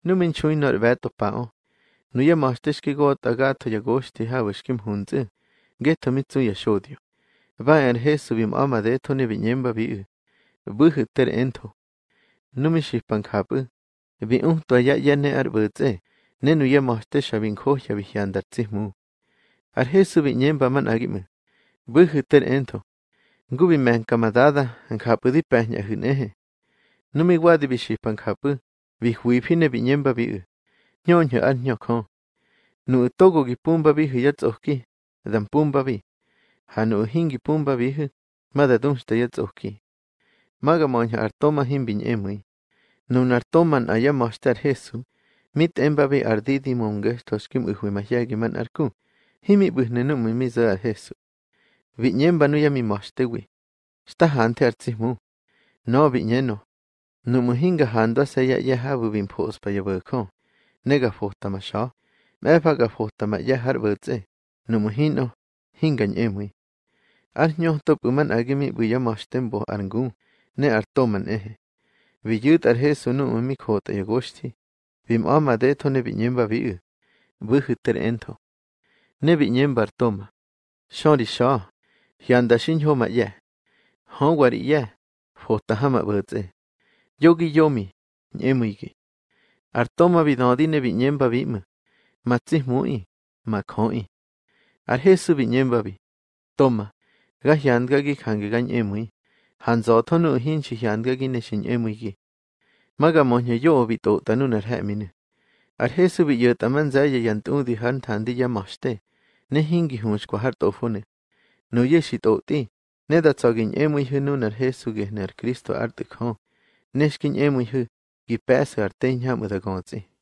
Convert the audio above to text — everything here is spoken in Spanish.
Numin chui nor veto pao. Nuya mastesh ki got agato ya goshti hawishkim hunze. Geto mitsu ya shodio. Va Jesu bim ama de to ne vinyemba bi. Buhu ter ento. Numishipan kapu. Vi to ya ne arbutze. Ne nuya mastesh abin kohya vihyandar mu. Jesu vinyemba man agime. Buhu ter ento. Gubi men kamadada an kapu di pehnya hunehe. Numi wadi bishipan kapu. Vi huipine vinyemba bi. Nyonyo al nyokon. Nu togo gi pumba bi yats oki. Dan pumba bi. Hanu hingi pumba bi. Mada dunsta yats oki. Maga monja artoma him vinyemui. Nun artoman aya mostar Jesu. Mit emba bi ardidi mongestos kim uhuimahyagi man arku. Himi buhnenu mi za Jesu. Vinyemba nu yami mostewi. Sta hante artsimu. No vinyeno. Nu muhinga hando seya yahabu vimpos pa yabako. Nega fota masha. Mepaga fota ma yahar vutze. Nu muhino. Hinga nyemui. Ar top uman agimi buya mostembo arngu. Ne artoman ehe. Viyut ar Jesu nu mi kota yagoshti. Vim ama de to ne vinyemba vi. Buhuter ento. Ne vinyemba artoma. Shori sha. Hyanda shinho ma ye. Hongwari ye. Fota hama vutze. Yogi yomi. Nyemuigi. Artoma vidodi ne vinyemba vima. Matzih mui. Makoi. Ar Jesu vinyemba vi. Toma. Ga hyandga gi kange ga nyemui. Hanzo nu hinchi hyandga gi neshin emuigi. Maga monye yo vito tanunar hemine. Ar Jesu vi yot aman zaya yantu di han tandi ya moshte. Ne hingi hunch kwa har tofune. No yeshit oti. Ne da tsogin emui hununar Jesu gehner Kristo artik ho. Neshkin emui hu. Gi pesa artein hamu da gonzi.